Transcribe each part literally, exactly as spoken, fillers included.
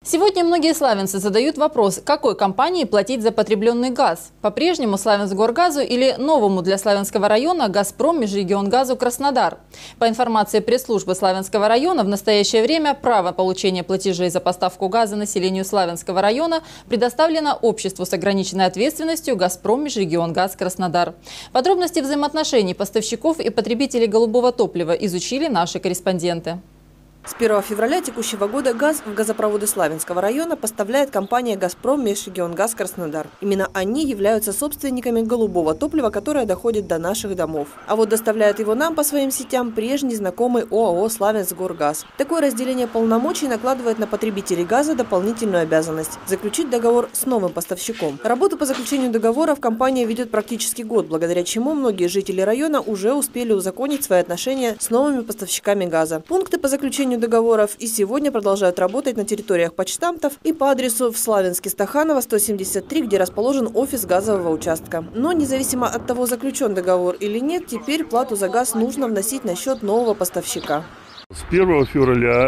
Сегодня многие славянцы задают вопрос, какой компании платить за потребленный газ. По-прежнему Славянсгоргазу или новому для Славянского района «Газпром» Межрегионгазу Краснодар. По информации пресс-службы Славянского района, в настоящее время право получения платежей за поставку газа населению Славянского района предоставлено обществу с ограниченной ответственностью «Газпром» Межрегионгаз Краснодар. Подробности взаимоотношений поставщиков и потребителей голубого топлива изучили наши корреспонденты. С первого февраля текущего года газ в газопроводы Славянского района поставляет компания «Газпром» Межрегионгаз Краснодар. Именно они являются собственниками голубого топлива, которое доходит до наших домов. А вот доставляет его нам по своим сетям прежний знакомый ОАО «Славянсгоргаз». Такое разделение полномочий накладывает на потребителей газа дополнительную обязанность – заключить договор с новым поставщиком. Работу по заключению договоров компания ведет практически год, благодаря чему многие жители района уже успели узаконить свои отношения с новыми поставщиками газа. Пункты по заключению договоров и сегодня продолжают работать на территориях почтамтов и по адресу в Славянске Стаханова, сто семьдесят три, где расположен офис газового участка. Но независимо от того, заключен договор или нет, теперь плату за газ нужно вносить на счет нового поставщика. С первого февраля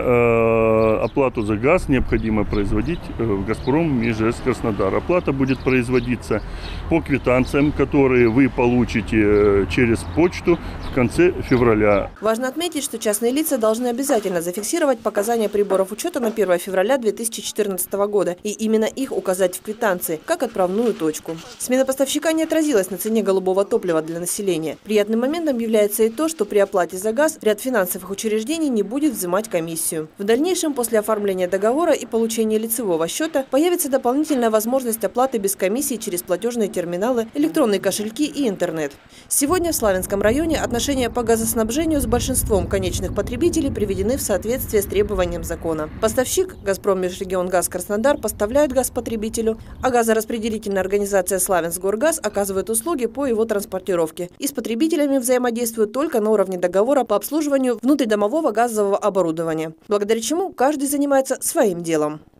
э, оплату за газ необходимо производить в «Газпром» Межрегионгаз Краснодар. Оплата будет производиться по квитанциям, которые вы получите через почту в конце февраля. Важно отметить, что частные лица должны обязательно зафиксировать показания приборов учета на первое февраля две тысячи четырнадцатого года и именно их указать в квитанции, как отправную точку. Смена поставщика не отразилась на цене голубого топлива для населения. Приятным моментом является и то, что при оплате за газ ряд финансовых учреждений не будет взимать комиссию. В дальнейшем, после оформления договора и получения лицевого счета, появится дополнительная возможность оплаты без комиссии через платежные терминалы, электронные кошельки и интернет. Сегодня в Славянском районе отношения по газоснабжению с большинством конечных потребителей приведены в соответствие с требованием закона. Поставщик «Газпром» Межрегионгаз Краснодар поставляет газ потребителю, а газораспределительная организация «Славянсгоргаз» оказывает услуги по его транспортировке и с потребителями взаимодействует только на уровне договора по обслуживанию внутридомового газового оборудования, благодаря чему каждый занимается своим делом.